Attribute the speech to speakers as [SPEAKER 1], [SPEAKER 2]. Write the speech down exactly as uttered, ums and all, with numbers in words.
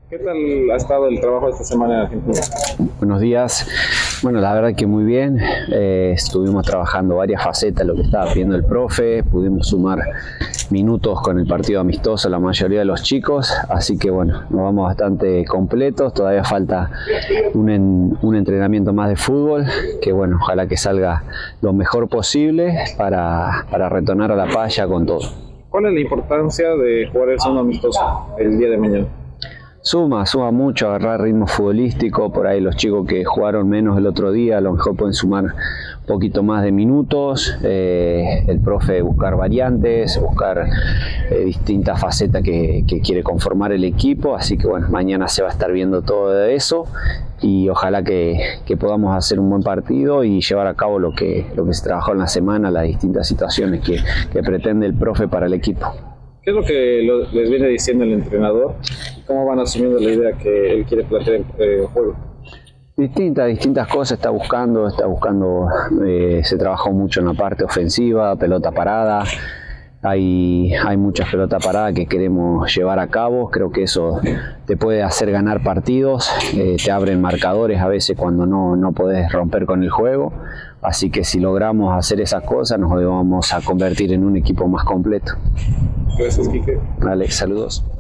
[SPEAKER 1] ¿Qué tal ha estado el trabajo esta semana en Argentina?
[SPEAKER 2] Buenos días. Bueno, la verdad que muy bien. Eh, estuvimos trabajando varias facetas, lo que estaba pidiendo el profe. Pudimos sumar minutos con el partido amistoso la mayoría de los chicos. Así que bueno, nos vamos bastante completos. Todavía falta un, en, un entrenamiento más de fútbol. Que bueno, ojalá que salga lo mejor posible para, para retornar a La Paz con todo.
[SPEAKER 1] ¿Cuál es la importancia de jugar el segundo amistoso el día de mañana?
[SPEAKER 2] Suma, suma mucho agarrar ritmo futbolístico. Por ahí los chicos que jugaron menos el otro día a lo mejor pueden sumar un poquito más de minutos. Eh, el profe buscar variantes, buscar eh, distintas facetas que, que quiere conformar el equipo. Así que bueno, mañana se va a estar viendo todo eso y ojalá que, que podamos hacer un buen partido y llevar a cabo lo que, lo que se trabajó en la semana, las distintas situaciones que, que pretende el profe para el equipo.
[SPEAKER 1] ¿Qué es lo que lo, les viene diciendo el entrenador? ¿Cómo van asumiendo la idea que él quiere plantear en eh, juego?
[SPEAKER 2] Distintas, distintas cosas está buscando, está buscando, eh, se trabajó mucho en la parte ofensiva, pelota parada, hay, hay muchas pelotas paradas que queremos llevar a cabo. Creo que eso te puede hacer ganar partidos, eh, te abren marcadores a veces cuando no, no podés romper con el juego, así que si logramos hacer esas cosas nos vamos a convertir en un equipo más completo.
[SPEAKER 1] Gracias, Quique.
[SPEAKER 2] Alex, saludos.